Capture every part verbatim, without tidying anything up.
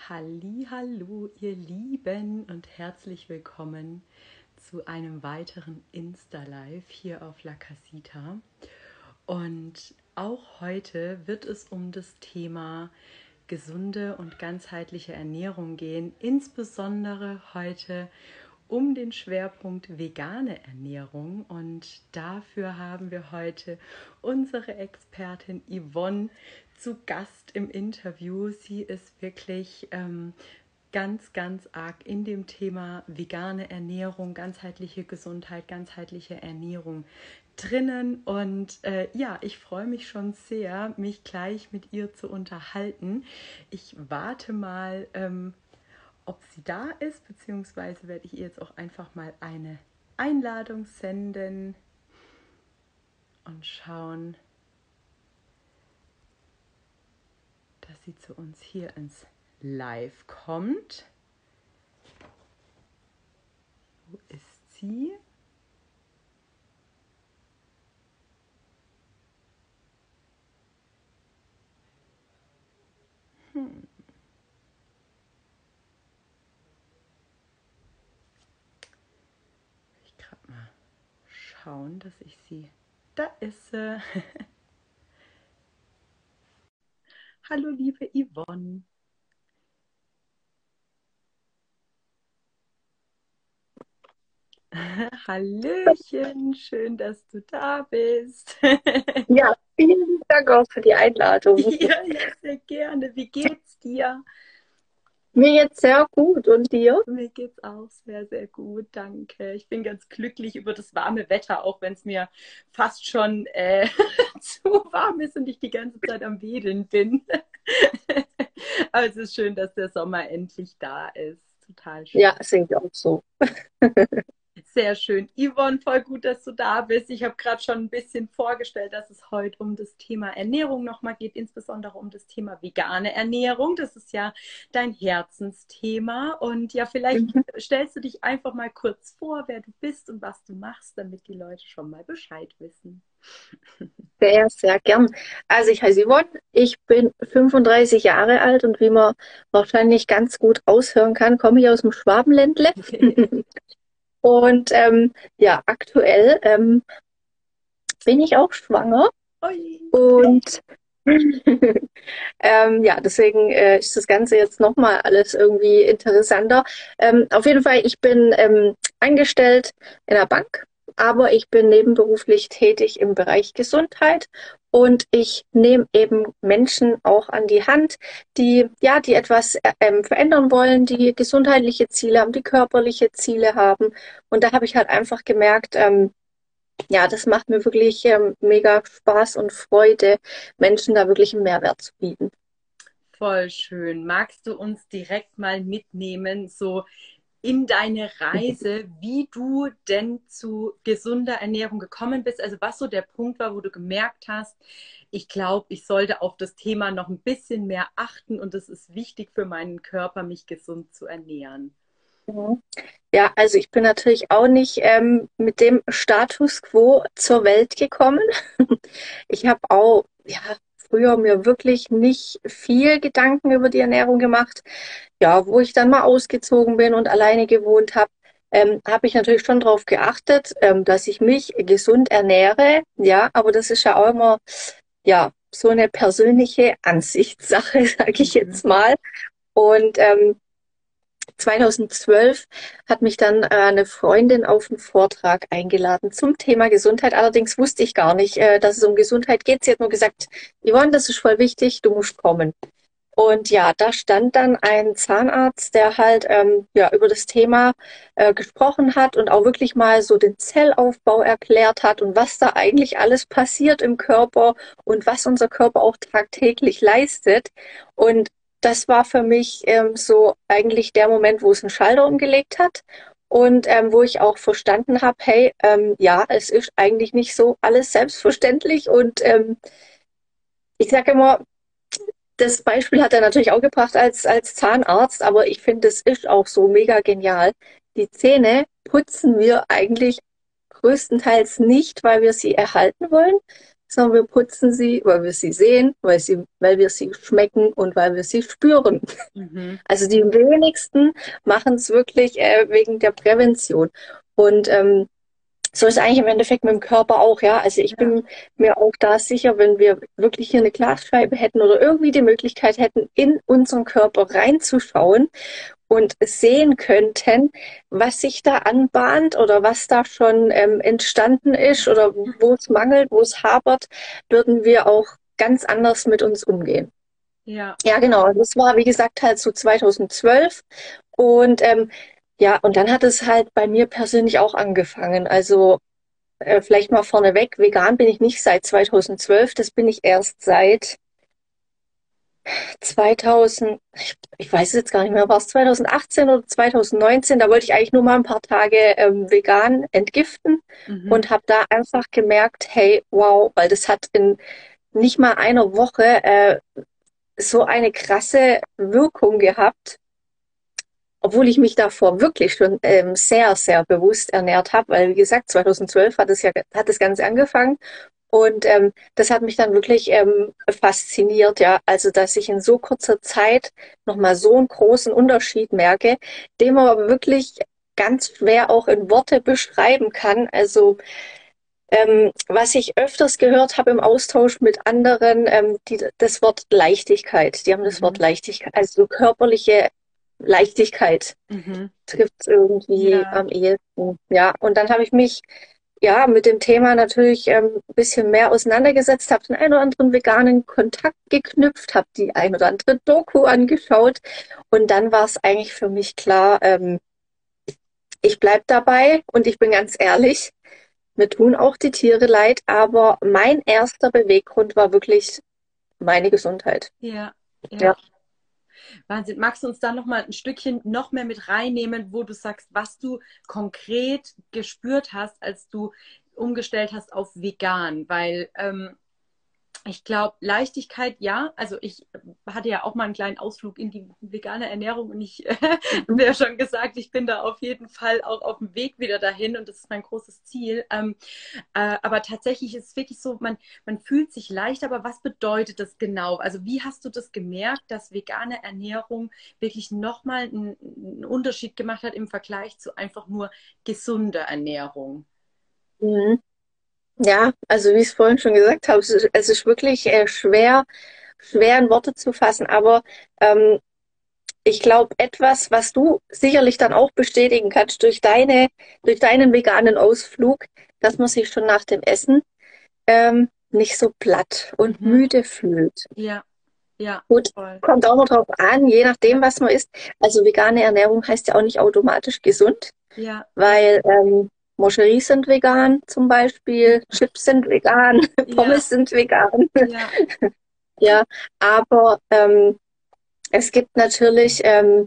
Hallihallo, ihr Lieben und herzlich willkommen zu einem weiteren Insta-Live hier auf La Casita. Und auch heute wird es um das Thema gesunde und ganzheitliche Ernährung gehen, insbesondere heute um den Schwerpunkt vegane Ernährung. Und dafür haben wir heute unsere Expertin Yvonne zu Gast im Interview. Sie ist wirklich ähm, ganz, ganz arg in dem Thema vegane Ernährung, ganzheitliche Gesundheit, ganzheitliche Ernährung drinnen. Und äh, ja, ich freue mich schon sehr, mich gleich mit ihr zu unterhalten. Ich warte mal, ähm, ob sie da ist, beziehungsweise werde ich ihr jetzt auch einfach mal eine Einladung senden und schauen, dass sie zu uns hier ins Live kommt. Wo ist sie? Hm. Ich gerade mal schauen, dass ich sie... Da ist sie. Hallo, liebe Yvonne. Hallöchen, schön, dass du da bist. Ja, vielen Dank auch für die Einladung. Ja, ja, sehr gerne. Wie geht's dir? Mir jetzt sehr gut und dir? Mir geht's auch sehr, sehr gut, danke. Ich bin ganz glücklich über das warme Wetter, auch wenn es mir fast schon äh, zu warm ist und ich die ganze Zeit am Wedeln bin. Aber es ist schön, dass der Sommer endlich da ist. Total schön. Ja, sehe ich auch so. Sehr schön. Yvonne, voll gut, dass du da bist. Ich habe gerade schon ein bisschen vorgestellt, dass es heute um das Thema Ernährung nochmal geht, insbesondere um das Thema vegane Ernährung. Das ist ja dein Herzensthema. Und ja, vielleicht Mhm. stellst du dich einfach mal kurz vor, wer du bist und was du machst, damit die Leute schon mal Bescheid wissen. Sehr, sehr gern. Also ich heiße Yvonne, ich bin fünfunddreißig Jahre alt und wie man wahrscheinlich ganz gut raushören kann, komme ich aus dem Schwabenländle. Und ähm, ja, aktuell ähm, bin ich auch schwanger Ui. und ähm, ja, deswegen äh, ist das Ganze jetzt nochmal alles irgendwie interessanter. Ähm, auf jeden Fall, ich bin ähm, angestellt in der Bank, aber ich bin nebenberuflich tätig im Bereich Gesundheit und ich nehme eben Menschen auch an die Hand, die ja, die etwas äh, ähm, verändern wollen, die gesundheitliche Ziele haben, die körperliche Ziele haben. Und da habe ich halt einfach gemerkt, ähm, ja, das macht mir wirklich ähm, mega Spaß und Freude, Menschen da wirklich einen Mehrwert zu bieten. Voll schön. Magst du uns direkt mal mitnehmen, so in deine Reise, wie du denn zu gesunder Ernährung gekommen bist? Also was so der Punkt war, wo du gemerkt hast, ich glaube, ich sollte auf das Thema noch ein bisschen mehr achten und es ist wichtig für meinen Körper, mich gesund zu ernähren. Mhm. Ja, also ich bin natürlich auch nicht ähm, mit dem Status quo zur Welt gekommen. Ich habe auch ja, früher mir wirklich nicht viel Gedanken über die Ernährung gemacht. Ja, wo ich dann mal ausgezogen bin und alleine gewohnt habe, ähm, habe ich natürlich schon darauf geachtet, ähm, dass ich mich gesund ernähre. Ja, aber das ist ja auch immer ja so eine persönliche Ansichtssache, sage ich Mhm. jetzt mal. Und ähm, zweitausendzwölf hat mich dann äh, eine Freundin auf einen Vortrag eingeladen zum Thema Gesundheit. Allerdings wusste ich gar nicht, äh, dass es um Gesundheit geht. Sie hat nur gesagt, Yvonne, das ist voll wichtig, du musst kommen. Und ja, da stand dann ein Zahnarzt, der halt ähm, ja über das Thema äh, gesprochen hat und auch wirklich mal so den Zellaufbau erklärt hat und was da eigentlich alles passiert im Körper und was unser Körper auch tagtäglich leistet. Und das war für mich ähm, so eigentlich der Moment, wo es einen Schalter umgelegt hat und ähm, wo ich auch verstanden habe, hey, ähm, ja, es ist eigentlich nicht so alles selbstverständlich und ähm, ich sage immer, das Beispiel hat er natürlich auch gebracht als, als Zahnarzt, aber ich finde, es ist auch so mega genial. Die Zähne putzen wir eigentlich größtenteils nicht, weil wir sie erhalten wollen, sondern wir putzen sie, weil wir sie sehen, weil sie, weil wir sie schmecken und weil wir sie spüren. Mhm. Also die wenigsten machen es wirklich äh, wegen der Prävention. Und ähm, so ist eigentlich im Endeffekt mit dem Körper auch, ja. Also ich Ja. bin mir auch da sicher, wenn wir wirklich hier eine Glasscheibe hätten oder irgendwie die Möglichkeit hätten, in unseren Körper reinzuschauen und sehen könnten, was sich da anbahnt oder was da schon ähm, entstanden ist oder wo es mangelt, wo es hapert, würden wir auch ganz anders mit uns umgehen. Ja. Ja, genau. Das war, wie gesagt, halt so zweitausendzwölf. Und ähm, ja, und dann hat es halt bei mir persönlich auch angefangen. Also äh, vielleicht mal vorneweg, vegan bin ich nicht seit zweitausendzwölf, das bin ich erst seit zweitausend, ich, ich weiß es jetzt gar nicht mehr, war es zweitausendachtzehn oder zweitausendneunzehn, da wollte ich eigentlich nur mal ein paar Tage ähm, vegan entgiften Mhm. und habe da einfach gemerkt, hey, wow, weil das hat in nicht mal einer Woche äh, so eine krasse Wirkung gehabt, obwohl ich mich davor wirklich schon ähm, sehr, sehr bewusst ernährt habe, weil wie gesagt, zweitausendzwölf hat es ja hat das Ganze angefangen und ähm, das hat mich dann wirklich ähm, fasziniert, ja, also dass ich in so kurzer Zeit nochmal so einen großen Unterschied merke, den man aber wirklich ganz schwer auch in Worte beschreiben kann. Also ähm, was ich öfters gehört habe im Austausch mit anderen, ähm, die, das Wort Leichtigkeit. Die haben das Wort Mhm. Leichtigkeit, also so körperliche Leichtigkeit Mhm. trifft es irgendwie Ja. am ehesten. Ja, und dann habe ich mich ja mit dem Thema natürlich ähm, ein bisschen mehr auseinandergesetzt, habe den einen oder anderen veganen Kontakt geknüpft, habe die ein oder andere Doku angeschaut und dann war es eigentlich für mich klar, ähm, ich bleib dabei und ich bin ganz ehrlich, mir tun auch die Tiere leid, aber mein erster Beweggrund war wirklich meine Gesundheit. Ja. Ja. Ja. Wahnsinn. Magst du uns da noch mal ein Stückchen noch mehr mit reinnehmen, wo du sagst, was du konkret gespürt hast, als du umgestellt hast auf vegan? Weil ähm, ich glaube, Leichtigkeit, ja. Also ich hatte ja auch mal einen kleinen Ausflug in die vegane Ernährung und ich äh, habe Mhm. ja schon gesagt, ich bin da auf jeden Fall auch auf dem Weg wieder dahin und das ist mein großes Ziel. Ähm, äh, aber tatsächlich ist es wirklich so, man, man fühlt sich leicht, aber was bedeutet das genau? Also wie hast du das gemerkt, dass vegane Ernährung wirklich nochmal einen, einen Unterschied gemacht hat im Vergleich zu einfach nur gesunder Ernährung? Mhm. Ja, also wie ich es vorhin schon gesagt habe, es ist, es ist wirklich äh, schwer, schwer in Worte zu fassen, aber ähm, ich glaube, etwas, was du sicherlich dann auch bestätigen kannst durch deine, durch deinen veganen Ausflug, dass man sich schon nach dem Essen ähm, nicht so platt und Mhm. müde fühlt. Ja, ja, Gut, voll. kommt auch noch drauf an, je Ja, nachdem, was man isst. Also vegane Ernährung heißt ja auch nicht automatisch gesund, ja, ja, weil ähm, Moscheries sind vegan zum Beispiel, Chips sind vegan, ja, Pommes sind vegan. ja. Ja, aber ähm, es gibt natürlich ähm,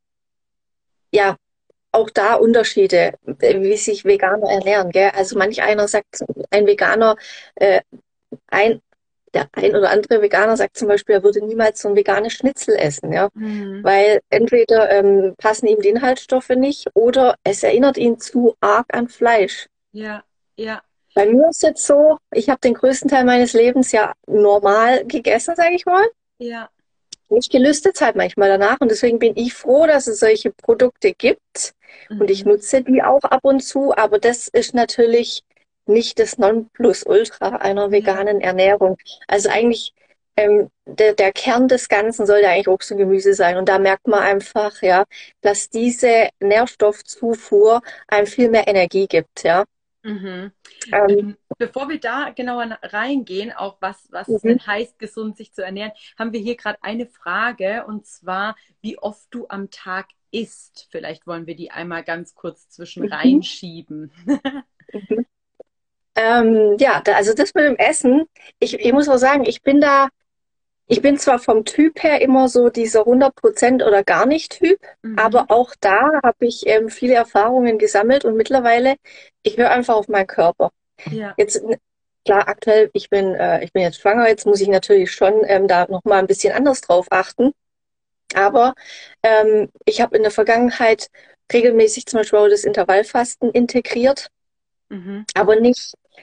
ja auch da Unterschiede, äh, wie sich Veganer ernähren, gell? Also manch einer sagt, ein Veganer, äh, ein, der ein oder andere Veganer sagt zum Beispiel, er würde niemals so ein veganes Schnitzel essen, ja. Mhm. Weil entweder ähm, passen ihm die Inhaltsstoffe nicht oder es erinnert ihn zu arg an Fleisch. Ja, ja, Bei mir ist jetzt so, ich habe den größten Teil meines Lebens ja normal gegessen, sage ich mal. ja. Mich gelüstet halt manchmal danach und deswegen bin ich froh, dass es solche Produkte gibt und ich Mhm. nutze die auch ab und zu, aber das ist natürlich nicht das Nonplusultra einer Ja, veganen Ernährung. Also eigentlich ähm, der, der Kern des Ganzen sollte eigentlich Obst und Gemüse sein und da merkt man einfach, ja, dass diese Nährstoffzufuhr einem viel mehr Energie gibt, ja. mhm. Ähm, Ähm, bevor wir da genauer na- reingehen, auch was, was es mhm, denn heißt, gesund sich zu ernähren, haben wir hier gerade eine Frage und zwar, wie oft du am Tag isst. Vielleicht wollen wir die einmal ganz kurz zwischen mhm, reinschieben. mhm. Ähm, ja, da, also das mit dem Essen, ich, ich muss auch sagen, ich bin da Ich bin zwar vom Typ her immer so dieser hundert Prozent oder gar nicht Typ, Mhm. aber auch da habe ich ähm, viele Erfahrungen gesammelt und mittlerweile, ich höre einfach auf meinen Körper. Ja. Jetzt, n- klar, aktuell, ich bin, äh, ich bin jetzt schwanger, jetzt muss ich natürlich schon ähm, da nochmal ein bisschen anders drauf achten. Aber ähm, ich habe in der Vergangenheit regelmäßig zum Beispiel auch das Intervallfasten integriert, Mhm. aber nicht.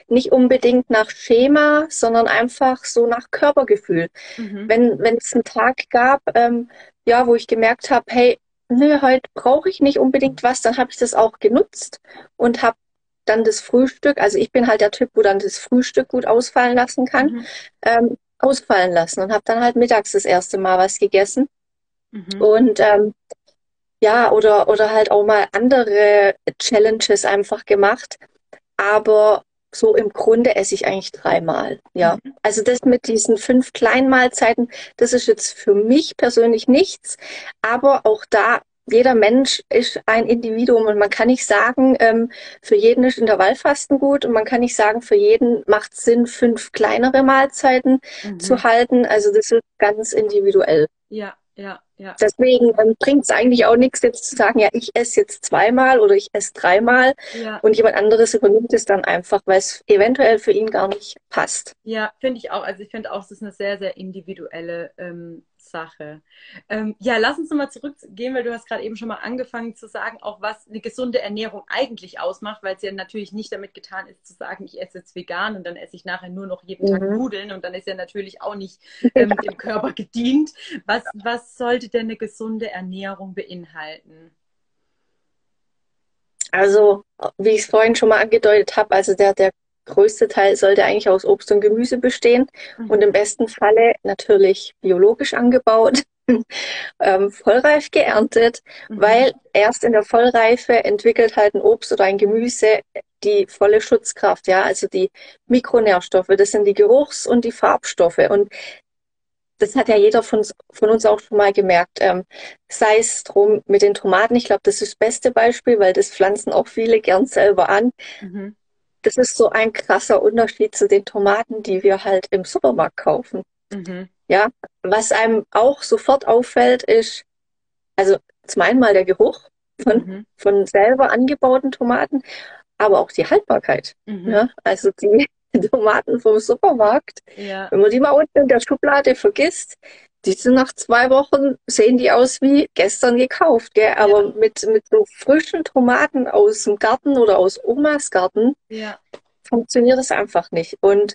nicht unbedingt nach Schema, sondern einfach so nach Körpergefühl. Mhm. Wenn, wenn es einen Tag gab, ähm, ja, wo ich gemerkt habe, hey, nö, heute brauche ich nicht unbedingt was, dann habe ich das auch genutzt und habe dann das Frühstück, also ich bin halt der Typ, wo dann das Frühstück gut ausfallen lassen kann, Mhm. ähm, ausfallen lassen und habe dann halt mittags das erste Mal was gegessen. Mhm. Und ähm, ja, oder, oder halt auch mal andere Challenges einfach gemacht. Aber so im Grunde esse ich eigentlich dreimal. Ja. Mhm. Also das mit diesen fünf kleinen Mahlzeiten, das ist jetzt für mich persönlich nichts. Aber auch da, jeder Mensch ist ein Individuum und man kann nicht sagen, ähm, für jeden ist Intervallfasten gut und man kann nicht sagen, für jeden macht es Sinn, fünf kleinere Mahlzeiten zu Mhm. halten. Also das ist ganz individuell. Ja, ja, ja, Deswegen ähm, bringt es eigentlich auch nichts, jetzt zu sagen, ja, ich esse jetzt zweimal oder ich esse dreimal ja. und jemand anderes übernimmt es dann einfach, weil es eventuell für ihn gar nicht passt. Ja, finde ich auch. Also ich finde auch, es ist eine sehr, sehr individuelle ähm, Sache. Ähm, ja, lass uns nochmal zurückgehen, weil du hast gerade eben schon mal angefangen zu sagen, auch was eine gesunde Ernährung eigentlich ausmacht, weil es ja natürlich nicht damit getan ist zu sagen, ich esse jetzt vegan und dann esse ich nachher nur noch jeden Tag Mhm. Nudeln und dann ist ja natürlich auch nicht ähm, dem Körper gedient. Was, was sollte denn eine gesunde Ernährung beinhalten? Also, wie ich es vorhin schon mal angedeutet habe, also der, der größte Teil sollte eigentlich aus Obst und Gemüse bestehen und Mhm. im besten Falle natürlich biologisch angebaut, ähm, vollreif geerntet, Mhm. weil erst in der Vollreife entwickelt halt ein Obst oder ein Gemüse die volle Schutzkraft, ja, also die Mikronährstoffe, das sind die Geruchs- und die Farbstoffe. Und das hat ja jeder von, uns- von uns auch schon mal gemerkt. Ähm, sei es drum mit den Tomaten, ich glaube, das ist das beste Beispiel, weil das pflanzen auch viele gern selber an. Mhm. Das ist so ein krasser Unterschied zu den Tomaten, die wir halt im Supermarkt kaufen. Mhm. Ja, was einem auch sofort auffällt, ist, also zum einen mal der Geruch von, Mhm. von selber angebauten Tomaten, aber auch die Haltbarkeit. Mhm. Ja, also die Tomaten vom Supermarkt, Ja, wenn man die mal unten in der Schublade vergisst, die sind nach zwei Wochen, sehen die aus wie gestern gekauft, gell? ja, Aber mit, mit so frischen Tomaten aus dem Garten oder aus Omas Garten ja. funktioniert das einfach nicht. Und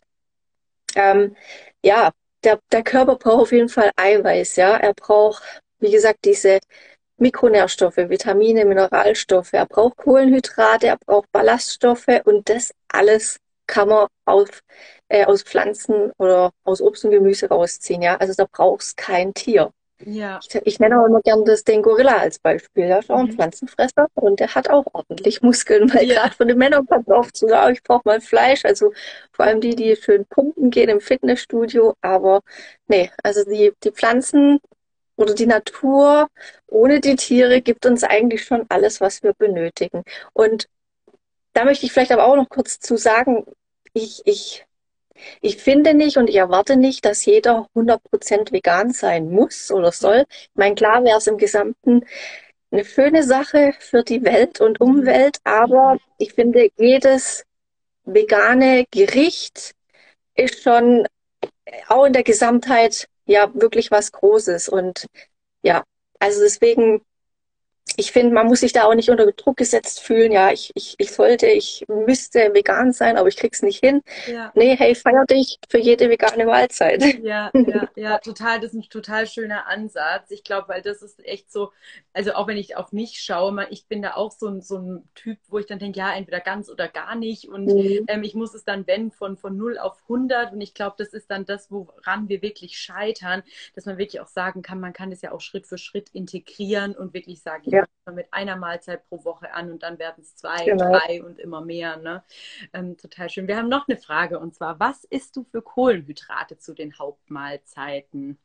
ähm, ja, der, der Körper braucht auf jeden Fall Eiweiß, ja. Er braucht, wie gesagt, diese Mikronährstoffe, Vitamine, Mineralstoffe. Er braucht Kohlenhydrate, er braucht Ballaststoffe und das alles kann man auf, äh, aus Pflanzen oder aus Obst und Gemüse rausziehen, ja. Also da braucht es kein Tier. Ja. Ich, ich nenne auch immer gern das, den Gorilla als Beispiel. Der ist auch ein Mhm. Pflanzenfresser und der hat auch ordentlich Muskeln, weil Ja, gerade von den Männern kommt oft so, ja, ich brauche mal Fleisch. Also vor allem die, die schön pumpen gehen im Fitnessstudio. Aber nee, also die, die Pflanzen oder die Natur ohne die Tiere gibt uns eigentlich schon alles, was wir benötigen. Und da möchte ich vielleicht aber auch noch kurz zu sagen, ich, ich ich finde nicht und ich erwarte nicht, dass jeder hundert Prozent vegan sein muss oder ja. soll. Ich meine, klar wäre es im Gesamten eine schöne Sache für die Welt und Mhm. Umwelt, aber ich finde, jedes vegane Gericht ist schon auch in der Gesamtheit ja wirklich was Großes. Und ja, also deswegen ich finde, man muss sich da auch nicht unter Druck gesetzt fühlen. Ja, ich, ich, ich sollte, ich müsste vegan sein, aber ich krieg's nicht hin. Ja. Nee, hey, feier dich für jede vegane Mahlzeit. Ja, ja, ja, total. Das ist ein total schöner Ansatz. Ich glaube, weil das ist echt so, also auch wenn ich auf mich schaue, man, ich bin da auch so ein, so ein Typ, wo ich dann denke, ja, entweder ganz oder gar nicht. Und Mhm. ähm, ich muss es dann wenden von, von null auf hundert. Und ich glaube, das ist dann das, woran wir wirklich scheitern, dass man wirklich auch sagen kann, man kann es ja auch Schritt für Schritt integrieren und wirklich sagen, ich Ja, fange mal mit einer Mahlzeit pro Woche an und dann werden es zwei, genau. drei und immer mehr. Ne? Ähm, total schön. Wir haben noch eine Frage und zwar, was isst du für Kohlenhydrate zu den Hauptmahlzeiten?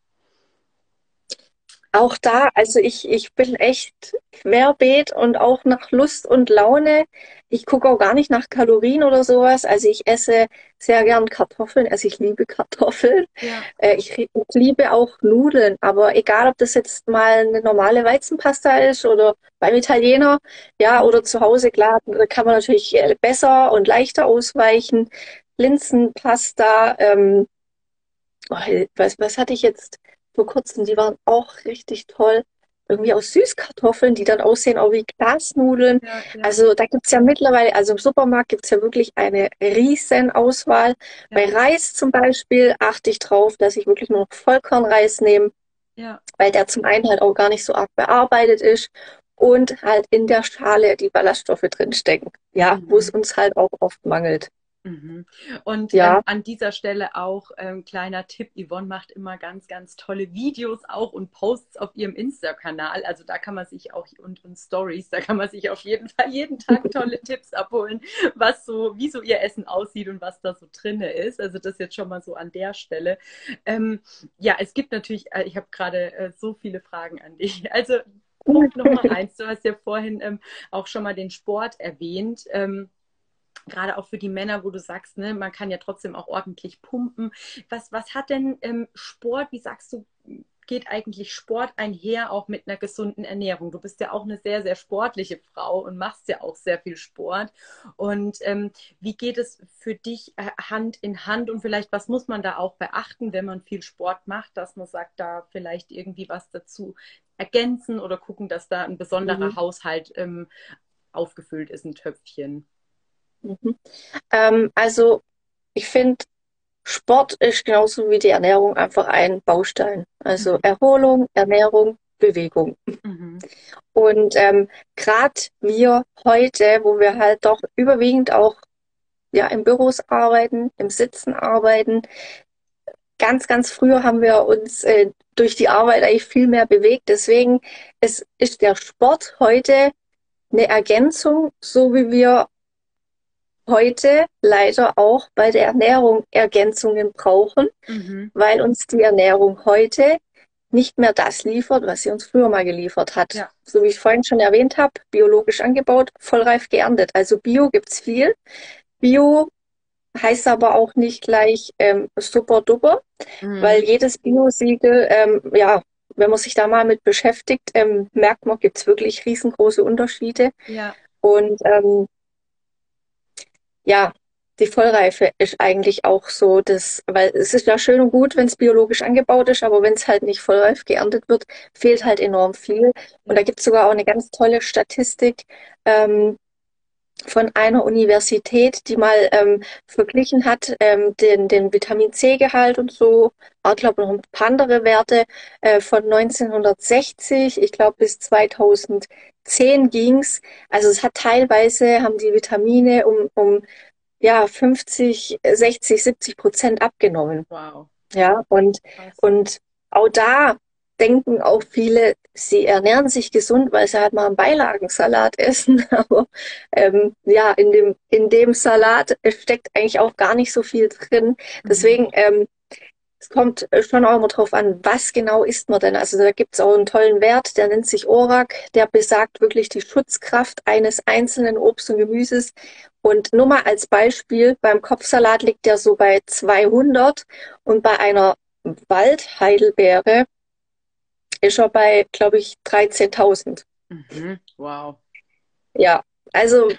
Auch da, also ich, ich bin echt querbeet und auch nach Lust und Laune. Ich gucke auch gar nicht nach Kalorien oder sowas. Also ich esse sehr gern Kartoffeln. Also ich liebe Kartoffeln. Ja. Äh, ich, ich liebe auch Nudeln. Aber egal, ob das jetzt mal eine normale Weizenpasta ist oder beim Italiener, ja, oder zu Hause, klar, da kann man natürlich äh, besser und leichter ausweichen. Linsenpasta, ähm, oh, was, was hatte ich jetzt vor kurzem? Die waren auch richtig toll. irgendwie aus Süßkartoffeln, die dann aussehen auch wie Glasnudeln. Ja, ja, Also da gibt's ja mittlerweile, also im Supermarkt gibt's ja wirklich eine riesen Auswahl. Bei ja, Reis zum Beispiel achte ich drauf, dass ich wirklich nur noch Vollkornreis nehme, ja. weil der zum einen halt auch gar nicht so arg bearbeitet ist und halt in der Schale die Ballaststoffe drinstecken. Ja, wo es Mhm. uns halt auch oft mangelt. Mhm. Und ähm, Ja. an dieser Stelle auch ähm, kleiner Tipp, Yvonne macht immer ganz, ganz tolle Videos auch und Posts auf ihrem Insta-Kanal. Also da kann man sich auch und, und Stories, da kann man sich auf jeden Fall jeden Tag tolle Tipps abholen, was so, wie so ihr Essen aussieht und was da so drinne ist. Also das jetzt schon mal so an der Stelle. Ähm, ja, es gibt natürlich, äh, ich habe gerade äh, so viele Fragen an dich. Also Punkt Nummer eins, du hast ja vorhin ähm, auch schon mal den Sport erwähnt. Ähm, gerade auch für die Männer, wo du sagst, ne, man kann ja trotzdem auch ordentlich pumpen. Was, was hat denn ähm, Sport, wie sagst du, geht eigentlich Sport einher auch mit einer gesunden Ernährung? Du bist ja auch eine sehr, sehr sportliche Frau und machst ja auch sehr viel Sport. Und ähm, wie geht es für dich äh, Hand in Hand und vielleicht, was muss man da auch beachten, wenn man viel Sport macht, dass man sagt, da vielleicht irgendwie was dazu ergänzen oder gucken, dass da ein besonderer Mhm. Haushalt ähm, aufgefüllt ist, ein Töpfchen. Mhm. Ähm, also ich finde, Sport ist genauso wie die Ernährung einfach ein Baustein. Also Mhm. Erholung, Ernährung, Bewegung. Mhm. Und ähm, gerade wir heute, wo wir halt doch überwiegend auch ja in Büros arbeiten, im Sitzen arbeiten, ganz, ganz früher haben wir uns äh, durch die Arbeit eigentlich viel mehr bewegt. Deswegen es ist der Sport heute eine Ergänzung, so wie wir heute leider auch bei der Ernährung Ergänzungen brauchen, Mhm. weil uns die Ernährung heute nicht mehr das liefert, was sie uns früher mal geliefert hat. Ja. So wie ich vorhin schon erwähnt habe, biologisch angebaut, vollreif geerntet. Also Bio gibt's viel. Bio heißt aber auch nicht gleich ähm, super duper, weil Mhm. jedes Bio-Siegel, ähm, ja, wenn man sich da mal mit beschäftigt, ähm, merkt man, gibt's wirklich riesengroße Unterschiede. Ja. Und ähm, ja, die Vollreife ist eigentlich auch so, das, weil es ist ja schön und gut, wenn es biologisch angebaut ist, aber wenn es halt nicht vollreif geerntet wird, fehlt Ja. halt enorm viel. Und da Ja. gibt es sogar auch eine ganz tolle Statistik ähm, von einer Universität, die mal ähm, verglichen hat, ähm, den, den Vitamin C-Gehalt und so, ich glaube noch ein paar andere Werte äh, von neunzehnhundertsechzig, ich glaube bis zweitausendzehn ging's. Also es hat teilweise, haben die Vitamine um, um ja, fünfzig, sechzig, siebzig Prozent abgenommen. Wow. Ja, und, Krass. und auch da denken auch viele, sie ernähren sich gesund, weil sie halt mal einen Beilagensalat essen. Aber ähm, ja, in dem, in dem Salat steckt eigentlich auch gar nicht so viel drin. Mhm. Deswegen, ähm, es kommt schon auch immer drauf an, was genau isst man denn. Also da gibt es auch einen tollen Wert, der nennt sich O R A C, der besagt wirklich die Schutzkraft eines einzelnen Obst und Gemüses. Und nur mal als Beispiel, beim Kopfsalat liegt der so bei zweihundert und bei einer Waldheidelbeere ist er bei, glaube ich, dreizehntausend. Mhm. Wow. Ja, also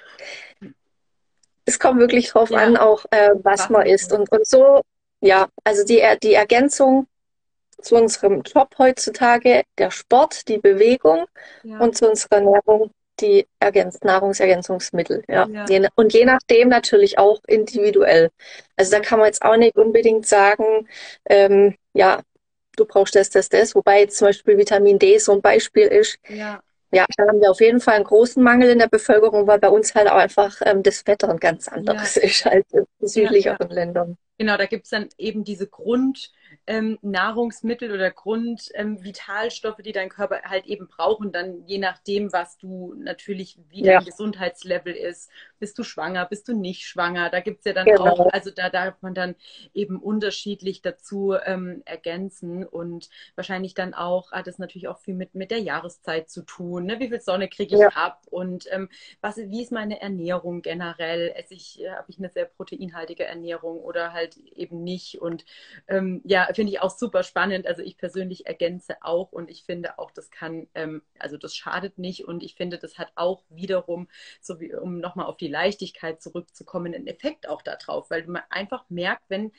es kommt wirklich drauf an, Ja, auch äh, was was man man isst. isst. Und, und so, ja, also die, die Ergänzung zu unserem Job heutzutage der Sport, die Bewegung Ja, und zu unserer Ernährung die Ergänz Nahrungsergänzungsmittel. Ja. ja, Je, und je nachdem natürlich auch individuell. Also da ja, kann man jetzt auch nicht unbedingt sagen, ähm, ja, du brauchst das, das, das. Wobei jetzt zum Beispiel Vitamin D so ein Beispiel ist. ja, Ja, da haben wir auf jeden Fall einen großen Mangel in der Bevölkerung, weil bei uns halt auch einfach ähm, das Wetter ein ganz ja, anderes ist als in ja, ja. südlicheren Ländern. Genau, da gibt es dann eben diese Grundnahrungsmittel ähm, Nahrungsmittel oder Grundvitalstoffe, ähm, die dein Körper halt eben braucht. Und dann je nachdem, was du natürlich, wie Ja, dein Gesundheitslevel ist, bist du schwanger, bist du nicht schwanger. Da gibt es ja dann auch, genau. also da darf man dann eben unterschiedlich dazu ähm, ergänzen und wahrscheinlich dann auch, hat es natürlich auch viel mit, mit der Jahreszeit zu tun. Ne? Wie viel Sonne kriege Ja, ich ab und ähm, was, wie ist meine Ernährung generell? Esse ich, äh, habe ich eine sehr proteinhaltige Ernährung oder halt eben nicht? Und ähm, ja, finde ich auch super spannend. Also ich persönlich ergänze auch und ich finde auch, das kann, ähm, also das schadet nicht und ich finde, das hat auch wiederum, so wie um nochmal auf die Leichtigkeit zurückzukommen, einen Effekt auch darauf, weil man einfach merkt, wenn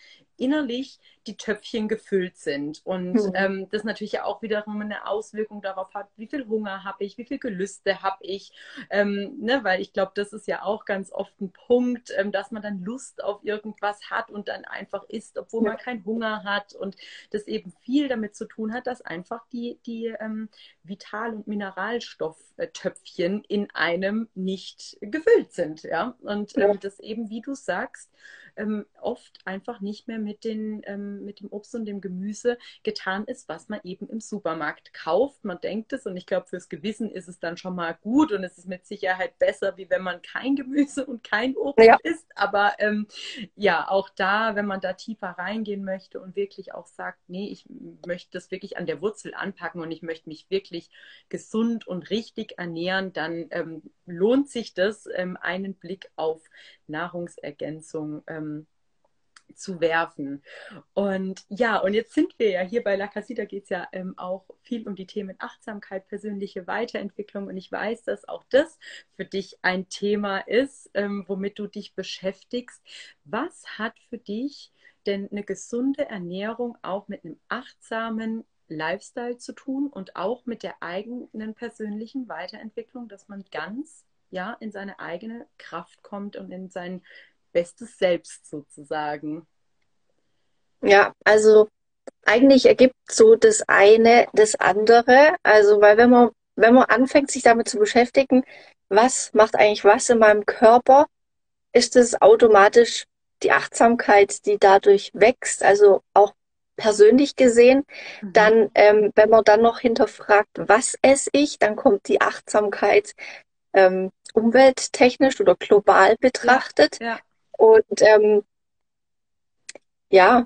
innerlich die Töpfchen gefüllt sind. Und Mhm. ähm, das natürlich ja auch wiederum eine Auswirkung darauf hat, wie viel Hunger habe ich, wie viel Gelüste habe ich. Ähm, ne? Weil ich glaube, das ist ja auch ganz oft ein Punkt, ähm, dass man dann Lust auf irgendwas hat und dann einfach isst, obwohl Ja. man keinen Hunger hat. Und das eben viel damit zu tun hat, dass einfach die, die ähm, Vital- und Mineralstofftöpfchen in einem nicht gefüllt sind. Ja? Und Ja. ähm, das eben, wie du sagst, ähm, oft einfach nicht mehr mit, den, ähm, mit dem Obst und dem Gemüse getan ist, was man eben im Supermarkt kauft. Man denkt es und ich glaube, fürs Gewissen ist es dann schon mal gut und es ist mit Sicherheit besser, wie wenn man kein Gemüse und kein Obst Ja. isst. Aber ähm, ja, auch da, wenn man da tiefer reingehen möchte und wirklich auch sagt, nee, ich möchte das wirklich an der Wurzel anpacken und ich möchte mich wirklich gesund und richtig ernähren, dann ähm, lohnt sich das, ähm, einen Blick auf Nahrungsergänzung ähm, zu werfen. Und ja, und jetzt sind wir ja hier bei La Casita, geht es ja ähm, auch viel um die Themen Achtsamkeit, persönliche Weiterentwicklung. Und ich weiß, dass auch das für dich ein Thema ist, ähm, womit du dich beschäftigst. Was hat für dich denn eine gesunde Ernährung auch mit einem achtsamen Lifestyle zu tun und auch mit der eigenen persönlichen Weiterentwicklung, dass man ganz ja in seine eigene Kraft kommt und in sein bestes Selbst sozusagen? Ja, also eigentlich ergibt so das eine das andere. Also, weil wenn man, wenn man anfängt, sich damit zu beschäftigen, was macht eigentlich was in meinem Körper, ist es automatisch die Achtsamkeit, die dadurch wächst, also auch persönlich gesehen. Mhm. Dann, ähm, wenn man dann noch hinterfragt, was esse ich, dann kommt die Achtsamkeit ähm, umwelttechnisch oder global Ja, betrachtet. ja. Und ähm, ja,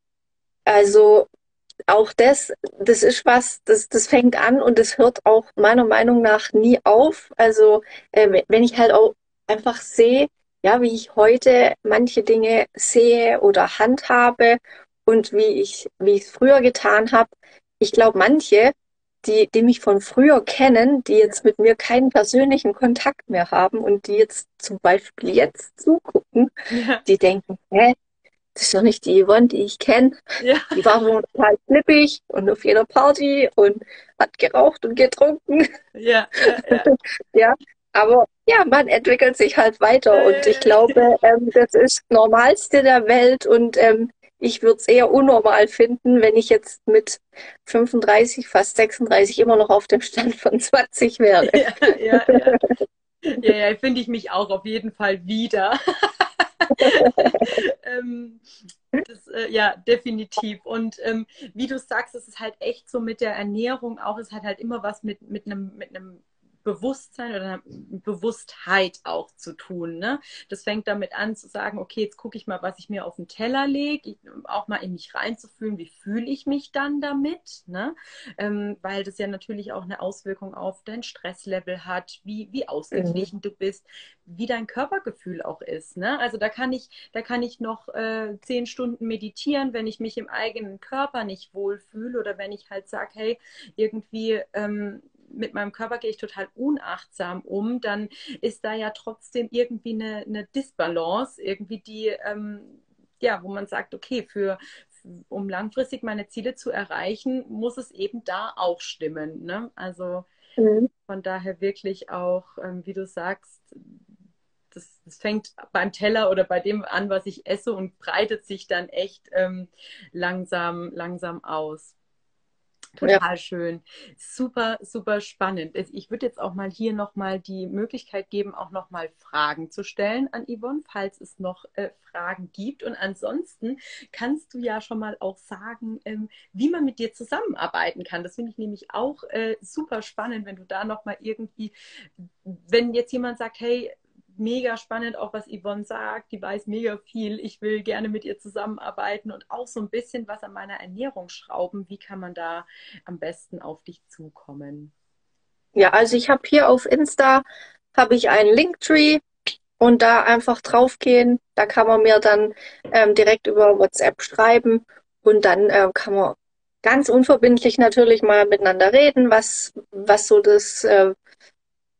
also auch das, das ist was, das, das fängt an und das hört auch meiner Meinung nach nie auf. Also äh, wenn ich halt auch einfach sehe, ja, wie ich heute manche Dinge sehe oder handhabe und wie ich, wie ich es früher getan habe. Ich glaube, manche, die, die mich von früher kennen, die jetzt mit mir keinen persönlichen Kontakt mehr haben und die jetzt zum Beispiel jetzt zugucken, Ja, die denken, hä, das ist doch nicht die Yvonne, die ich kenne. ja, Die war so total flippig und auf jeder Party und hat geraucht und getrunken. ja, ja, ja. Ja, aber ja, man entwickelt sich halt weiter und ich Äh, glaube, ähm, das ist das Normalste der Welt und ähm, ich würde es eher unnormal finden, wenn ich jetzt mit fünfunddreißig, fast sechsunddreißig immer noch auf dem Stand von zwanzig wäre. ja, ja, ja. Ja, ja, finde ich mich auch auf jeden Fall wieder. ähm, das, äh, ja, definitiv. Und ähm, wie du sagst, es ist halt echt so mit der Ernährung auch, es hat halt immer was mit, mit einem, mit einem Bewusstsein oder einer Bewusstheit auch zu tun. Ne? Das fängt damit an zu sagen, okay, jetzt gucke ich mal, was ich mir auf den Teller lege, auch mal in mich reinzufühlen, wie fühle ich mich dann damit, ne? Ähm, weil das ja natürlich auch eine Auswirkung auf dein Stresslevel hat, wie, wie Mhm. ausgeglichen du bist, wie dein Körpergefühl auch ist. Ne? Also da kann ich, da kann ich noch äh, zehn Stunden meditieren, wenn ich mich im eigenen Körper nicht wohlfühle oder wenn ich halt sage, hey, irgendwie ähm, mit meinem Körper gehe ich total unachtsam um, dann ist da ja trotzdem irgendwie eine, eine Disbalance, irgendwie die, ähm, ja, wo man sagt, okay, für, um langfristig meine Ziele zu erreichen, muss es eben da auch stimmen. Ne? Also Mhm. von daher wirklich auch, ähm, wie du sagst, das, das fängt beim Teller oder bei dem an, was ich esse und breitet sich dann echt ähm, langsam, langsam aus. Ja. Total schön. Super, super spannend. Ich würde jetzt auch mal hier nochmal die Möglichkeit geben, auch nochmal Fragen zu stellen an Yvonne, falls es noch äh, Fragen gibt. Und ansonsten kannst du ja schon mal auch sagen, ähm, wie man mit dir zusammenarbeiten kann. Das finde ich nämlich auch äh, super spannend, wenn du da nochmal irgendwie, wenn jetzt jemand sagt, hey, mega spannend, auch was Yvonne sagt. Die weiß mega viel. Ich will gerne mit ihr zusammenarbeiten und auch so ein bisschen was an meiner Ernährung schrauben. Wie kann man da am besten auf dich zukommen? Ja, also ich habe hier auf Insta habe ich einen Linktree und da einfach draufgehen. Da kann man mir dann ähm, direkt über WhatsApp schreiben und dann äh, kann man ganz unverbindlich natürlich mal miteinander reden, was, was so das, äh,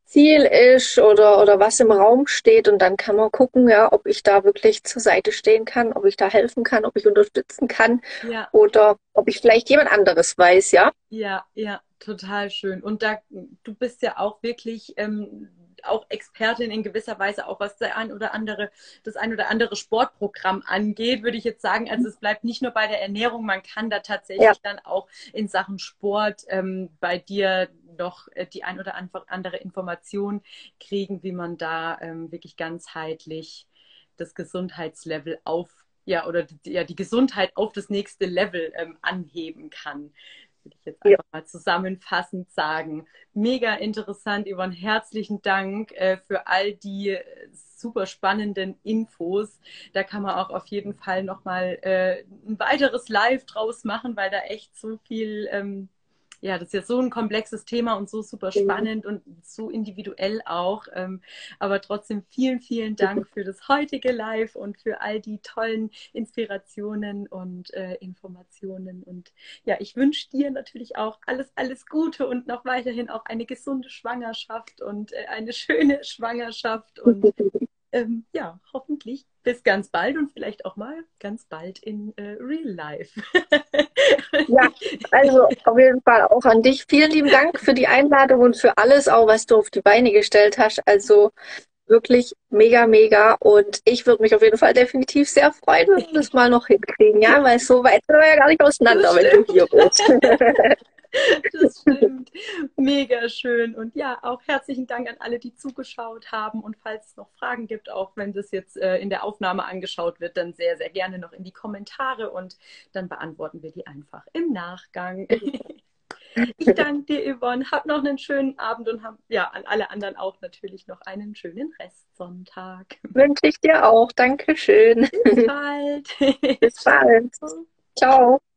Ziel ist oder, oder was im Raum steht. Und dann kann man gucken, ja, ob ich da wirklich zur Seite stehen kann, ob ich da helfen kann, ob ich unterstützen kann Ja. oder ob ich vielleicht jemand anderes weiß, ja. Ja, ja, total schön. Und da, du bist ja auch wirklich ähm, auch Expertin in gewisser Weise, auch was der ein oder andere, das ein oder andere Sportprogramm angeht, würde ich jetzt sagen. Also es bleibt nicht nur bei der Ernährung, man kann da Ja, tatsächlich dann auch in Sachen Sport ähm, bei dir noch äh, die ein oder andere Information kriegen, wie man da ähm, wirklich ganzheitlich das Gesundheitslevel auf, ja, oder die, ja, die Gesundheit auf das nächste Level ähm, anheben kann, würde ich jetzt ja. einfach mal zusammenfassend sagen. Mega interessant, Yvonne. Herzlichen Dank äh, für all die äh, super spannenden Infos. Da kann man auch auf jeden Fall nochmal äh, ein weiteres Live draus machen, weil da echt so viel ähm, ja, das ist ja so ein komplexes Thema und so super spannend und so individuell auch. Ähm, aber trotzdem vielen, vielen Dank für das heutige Live und für all die tollen Inspirationen und äh, Informationen. Und ja, ich wünsche dir natürlich auch alles, alles Gute und noch weiterhin auch eine gesunde Schwangerschaft und äh, eine schöne Schwangerschaft und ähm, ja, hoffentlich bis ganz bald und vielleicht auch mal ganz bald in äh, Real Life. Ja, also auf jeden Fall auch an dich. Vielen lieben Dank für die Einladung und für alles, auch was du auf die Beine gestellt hast. Also wirklich mega, mega. Und ich würde mich auf jeden Fall definitiv sehr freuen, wenn wir das mal noch hinkriegen. Ja, weil so weit sind wir ja gar nicht Das auseinander, wenn du stimmt. hier bist. Das stimmt. Mega schön. Und ja, auch herzlichen Dank an alle, die zugeschaut haben. Und falls es noch Fragen gibt, auch wenn das jetzt äh, in der Aufnahme angeschaut wird, dann sehr, sehr gerne noch in die Kommentare und dann beantworten wir die einfach im Nachgang. Ich danke dir, Yvonne. Hab noch einen schönen Abend und hab, ja, an alle anderen auch natürlich noch einen schönen Restsonntag. Wünsche ich dir auch. Dankeschön. Bis bald. Bis bald. Ciao. Ciao.